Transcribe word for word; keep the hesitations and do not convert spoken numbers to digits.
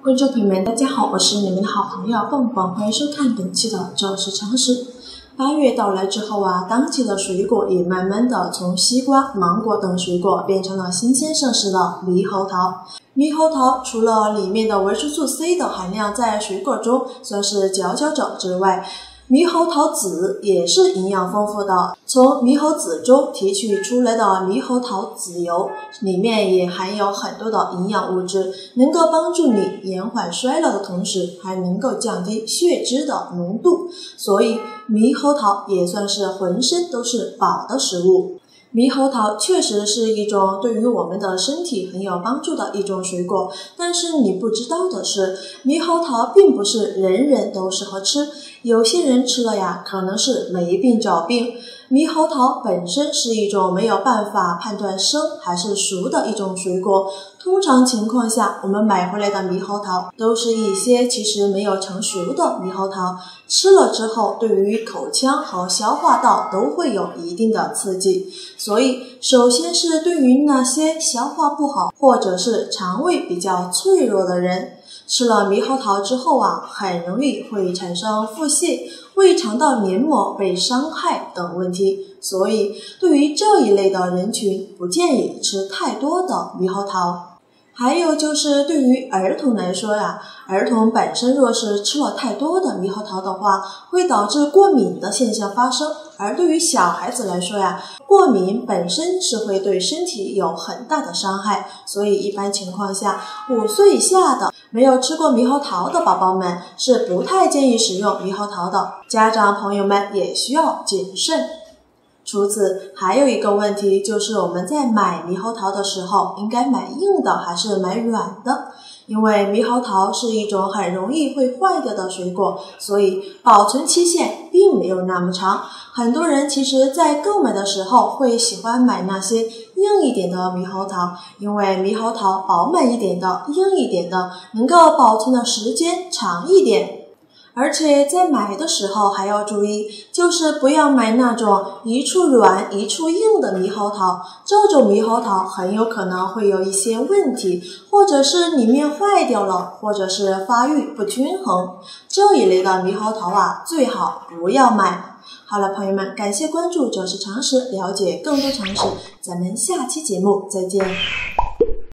观众朋友们，大家好，我是你们的好朋友蹦蹦，欢迎收看本期的这是常识。八月到来之后啊，当季的水果也慢慢的从西瓜、芒果等水果变成了新鲜上市的猕猴桃。猕猴桃除了里面的维生素 C 的含量在水果中算是佼佼者之外，猕猴桃籽也是营养丰富的，从猕猴籽中提取出来的猕猴桃籽油里面也含有很多的营养物质，能够帮助你延缓衰老的同时还能够降低血脂的浓度，所以猕猴桃也算是浑身都是宝的食物。猕猴桃确实是一种对于我们的身体很有帮助的一种水果，但是你不知道的是，猕猴桃并不是人人都适合吃，有些人吃了呀，可能是没病找病。猕猴桃本身是一种没有办法判断生还是熟的一种水果，通常情况下，我们买回来的猕猴桃都是一些其实没有成熟的猕猴桃，吃了之后对于口腔和消化道都会有一定的刺激。所以首先是对于那些消化不好或者是肠胃比较脆弱的人，吃了猕猴桃之后啊，很容易会产生腹泻、胃肠道黏膜被伤害等问题，所以对于这一类的人群，不建议吃太多的猕猴桃。还有就是对于儿童来说呀，儿童本身若是吃了太多的猕猴桃的话，会导致过敏的现象发生，而对于小孩子来说呀，过敏本身是会对身体有很大的伤害，所以一般情况下，五岁以下的没有吃过猕猴桃的宝宝们是不太建议使用猕猴桃的，家长朋友们也需要谨慎。除此还有一个问题，就是我们在买猕猴桃的时候应该买硬的还是买软的，因为猕猴桃是一种很容易会坏掉的水果，所以保存期限并没有那么长。很多人其实在购买的时候会喜欢买那些硬一点的猕猴桃，因为猕猴桃饱满一点的、硬一点的能够保存的时间长一点。而且在买的时候还要注意，就是不要买那种一处软一处硬的猕猴桃，这种猕猴桃很有可能会有一些问题，或者是里面坏掉了，或者是发育不均衡，这一类的猕猴桃啊，最好不要买。好了，朋友们，感谢关注，这是常识，了解更多常识，咱们下期节目再见。